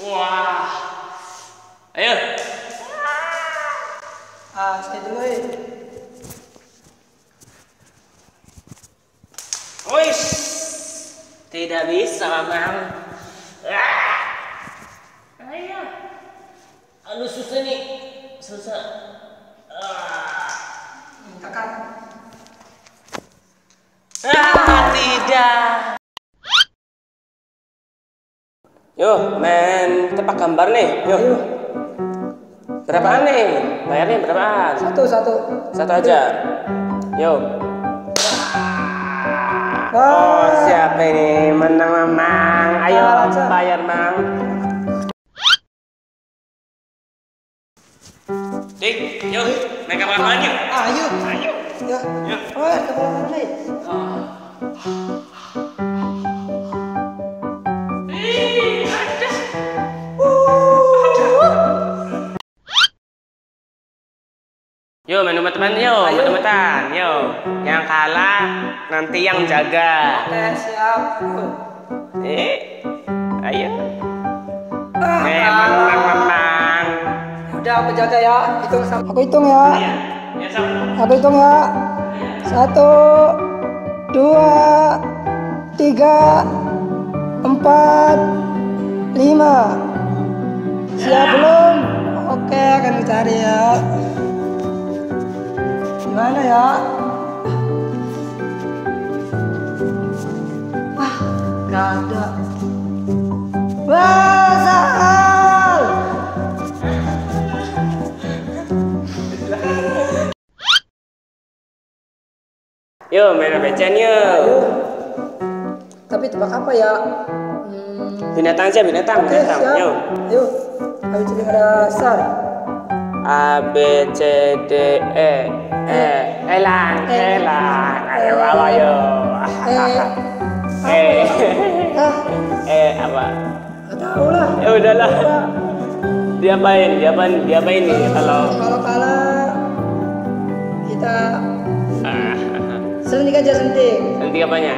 Wah. Ayo. Saya dulu ya. Wis. Tidak bisa, Mang. Ayo. Aduh, susah nih. Susah. Tekan. Tidak. Yo, main tebak gambar nih. Yo. Berapaan nih? Bayarnya berapaan? Satu aja. Yo. Oh, siapa ini? Menang, Mang. Ayo, bayar, Mang. Dik, yuk, naik kapal apaan yuk? Ayo. Yuk. Wah, kapal mana nih? Yo, main teman-teman, yo, teman-teman, yo. Yang kalah nanti yang jaga. Oke, siap. Ayo. Menang. Udah aku jaga ya. Aku hitung ya. Iya, ya sama. Aku hitung ya. 1, 2, 3, 4, 5. Siap belum? Oke, akan cari ya. Gimana ya? Gak ada. Wah, Sahal. Yo, main becen yuk. Tapi tebak apa ya? Binatang aja, binatang. Oke, siap. Yo. Ayo. Ayo jadi ada dasar. A B C D E elang. Ayo bawa yo. Apa? Gak tahu lah. Ya udahlah. Diapain nih kalau kalah kita sentik aja, sentik. nanti apanya?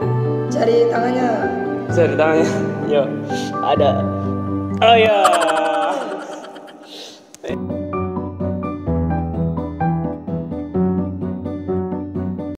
Cari tangannya. Cari tangannya. Yo, ada. Oh ya.